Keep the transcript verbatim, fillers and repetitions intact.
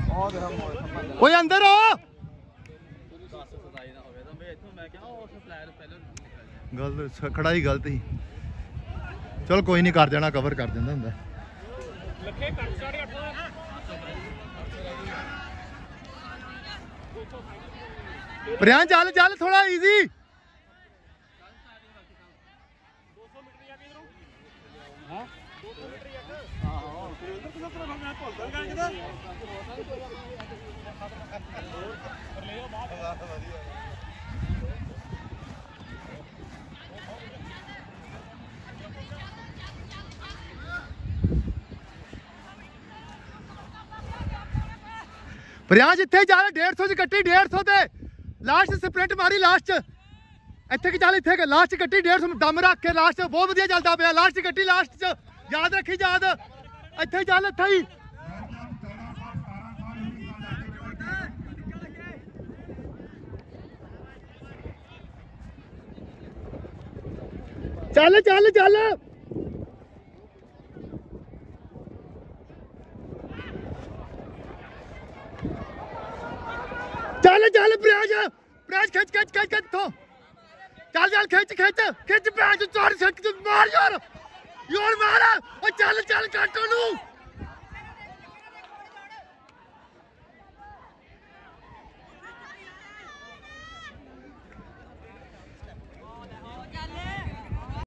ओए अंदर आ गलत खड़ाई गलत ही चल कोई नहीं कर देना कवर कर देना हुंदा प्रियां चल चल थोड़ा इजी प्रियां जिथे जा डेढ़ सौ च कट्टी डेढ़ सौ ते लास्ट स्प्रिंट मारी लास्ट इत्थे की चल इत्थे लास्ट कट्टी डेढ़ सौ दम रख के लास्ट बहुत वधिया चलदा पिया लास्ट कट्टी लास्ट च याद रखी याद इत्थे चल इत्थे ही चल चल चल चल चल प्रयास प्रयास खिंच खिंच खिंच खिंच तो चल चल खिंच खिंच खिंच प्रयास चार सेकंड मार यार यार मार ओ चल चल काटो नू